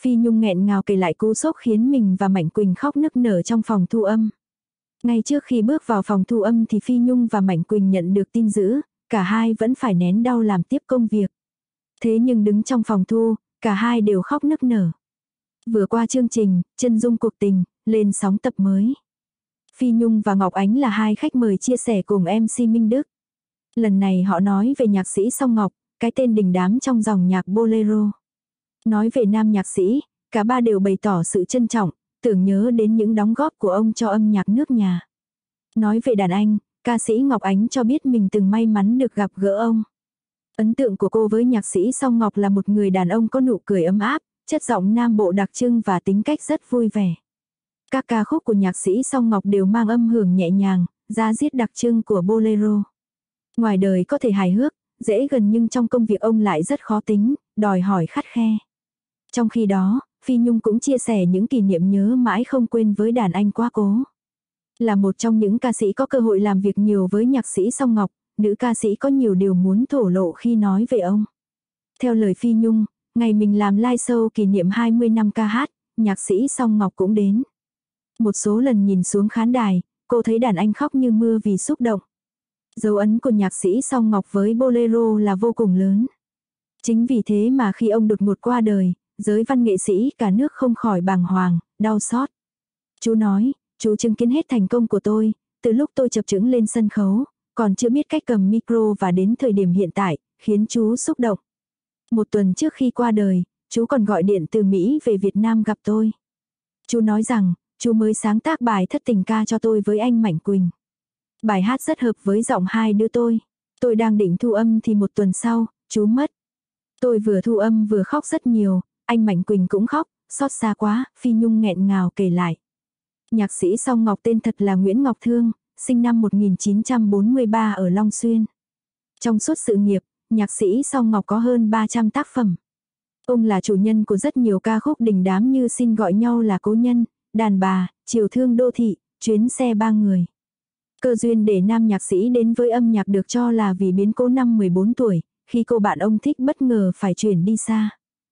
Phi Nhung nghẹn ngào kể lại cú sốc khiến mình và Mạnh Quỳnh khóc nức nở trong phòng thu âm. Ngay trước khi bước vào phòng thu âm thì Phi Nhung và Mạnh Quỳnh nhận được tin dữ, cả hai vẫn phải nén đau làm tiếp công việc. Thế nhưng đứng trong phòng thu, cả hai đều khóc nức nở. Vừa qua chương trình, Chân dung cuộc tình, lên sóng tập mới. Phi Nhung và Ngọc Ánh là hai khách mời chia sẻ cùng MC Minh Đức. Lần này họ nói về nhạc sĩ Song Ngọc, cái tên đình đám trong dòng nhạc bolero. Nói về nam nhạc sĩ, cả ba đều bày tỏ sự trân trọng, tưởng nhớ đến những đóng góp của ông cho âm nhạc nước nhà. Nói về đàn anh, ca sĩ Ngọc Ánh cho biết mình từng may mắn được gặp gỡ ông. Ấn tượng của cô với nhạc sĩ Song Ngọc là một người đàn ông có nụ cười ấm áp, chất giọng nam bộ đặc trưng và tính cách rất vui vẻ. Các ca khúc của nhạc sĩ Song Ngọc đều mang âm hưởng nhẹ nhàng, da diết đặc trưng của bolero. Ngoài đời có thể hài hước, dễ gần nhưng trong công việc ông lại rất khó tính, đòi hỏi khắt khe. Trong khi đó, Phi Nhung cũng chia sẻ những kỷ niệm nhớ mãi không quên với đàn anh quá cố. Là một trong những ca sĩ có cơ hội làm việc nhiều với nhạc sĩ Song Ngọc, nữ ca sĩ có nhiều điều muốn thổ lộ khi nói về ông. Theo lời Phi Nhung, ngày mình làm live show kỷ niệm 20 năm ca hát, nhạc sĩ Song Ngọc cũng đến. Một số lần nhìn xuống khán đài, cô thấy đàn anh khóc như mưa vì xúc động. Dấu ấn của nhạc sĩ Song Ngọc với bolero là vô cùng lớn. Chính vì thế mà khi ông đột ngột qua đời, giới văn nghệ sĩ cả nước không khỏi bàng hoàng, đau xót. Chú nói, chú chứng kiến hết thành công của tôi, từ lúc tôi chập chững lên sân khấu, còn chưa biết cách cầm micro và đến thời điểm hiện tại, khiến chú xúc động. Một tuần trước khi qua đời, chú còn gọi điện từ Mỹ về Việt Nam gặp tôi. Chú nói rằng, chú mới sáng tác bài thất tình ca cho tôi với anh Mạnh Quỳnh. Bài hát rất hợp với giọng hai đứa tôi. Tôi đang định thu âm thì một tuần sau, chú mất. Tôi vừa thu âm vừa khóc rất nhiều, anh Mạnh Quỳnh cũng khóc, xót xa quá, Phi Nhung nghẹn ngào kể lại. Nhạc sĩ Song Ngọc tên thật là Nguyễn Ngọc Thương, sinh năm 1943 ở Long Xuyên. Trong suốt sự nghiệp, nhạc sĩ Song Ngọc có hơn 300 tác phẩm. Ông là chủ nhân của rất nhiều ca khúc đình đám như Xin gọi nhau là cố nhân, Đàn bà, Chiều thương đô thị, Chuyến xe ba người. Cơ duyên để nam nhạc sĩ đến với âm nhạc được cho là vì biến cố năm 14 tuổi, khi cô bạn ông thích bất ngờ phải chuyển đi xa.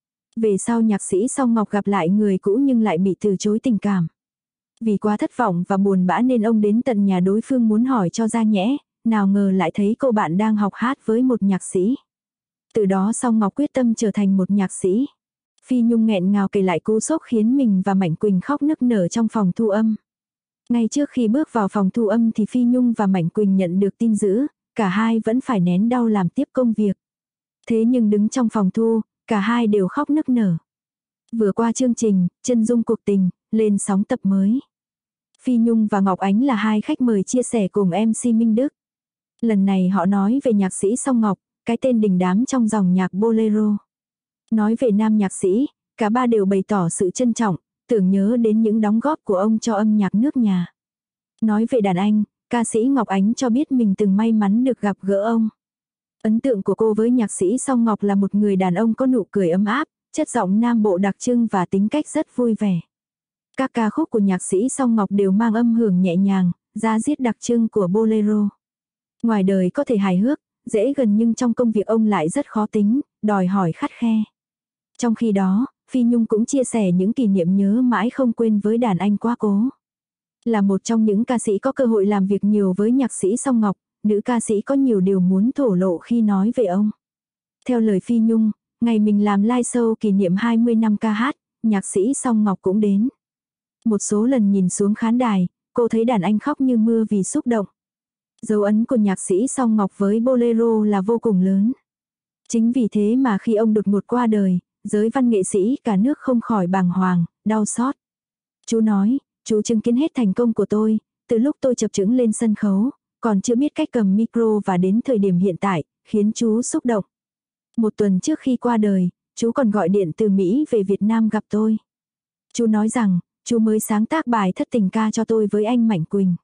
Về sau nhạc sĩ Song Ngọc gặp lại người cũ nhưng lại bị từ chối tình cảm. Vì quá thất vọng và buồn bã nên ông đến tận nhà đối phương muốn hỏi cho ra nhẽ, nào ngờ lại thấy cô bạn đang học hát với một nhạc sĩ. Từ đó Song Ngọc quyết tâm trở thành một nhạc sĩ. Phi Nhung nghẹn ngào kể lại cú sốc khiến mình và Mạnh Quỳnh khóc nức nở trong phòng thu âm. Ngay trước khi bước vào phòng thu âm thì Phi Nhung và Mạnh Quỳnh nhận được tin dữ, cả hai vẫn phải nén đau làm tiếp công việc. Thế nhưng đứng trong phòng thu, cả hai đều khóc nức nở. Vừa qua chương trình, Chân dung cuộc tình, lên sóng tập mới. Phi Nhung và Ngọc Ánh là hai khách mời chia sẻ cùng MC Minh Đức. Lần này họ nói về nhạc sĩ Song Ngọc, cái tên đình đám trong dòng nhạc bolero. Nói về nam nhạc sĩ, cả ba đều bày tỏ sự trân trọng, tưởng nhớ đến những đóng góp của ông cho âm nhạc nước nhà. Nói về đàn anh, ca sĩ Ngọc Ánh cho biết mình từng may mắn được gặp gỡ ông. Ấn tượng của cô với nhạc sĩ Song Ngọc là một người đàn ông có nụ cười ấm áp, chất giọng nam bộ đặc trưng và tính cách rất vui vẻ. Các ca khúc của nhạc sĩ Song Ngọc đều mang âm hưởng nhẹ nhàng, da diết đặc trưng của bolero. Ngoài đời có thể hài hước, dễ gần nhưng trong công việc ông lại rất khó tính, đòi hỏi khắt khe. Trong khi đó, Phi Nhung cũng chia sẻ những kỷ niệm nhớ mãi không quên với đàn anh quá cố. Là một trong những ca sĩ có cơ hội làm việc nhiều với nhạc sĩ Song Ngọc, nữ ca sĩ có nhiều điều muốn thổ lộ khi nói về ông. Theo lời Phi Nhung, ngày mình làm live show kỷ niệm 20 năm ca hát, nhạc sĩ Song Ngọc cũng đến. Một số lần nhìn xuống khán đài, cô thấy đàn anh khóc như mưa vì xúc động. Dấu ấn của nhạc sĩ Song Ngọc với bolero là vô cùng lớn. Chính vì thế mà khi ông đột ngột qua đời, giới văn nghệ sĩ cả nước không khỏi bàng hoàng, đau xót. Chú nói, chú chứng kiến hết thành công của tôi, từ lúc tôi chập chững lên sân khấu, còn chưa biết cách cầm micro và đến thời điểm hiện tại, khiến chú xúc động. Một tuần trước khi qua đời, chú còn gọi điện từ Mỹ về Việt Nam gặp tôi. Chú nói rằng, chú mới sáng tác bài thất tình ca cho tôi với anh Mạnh Quỳnh.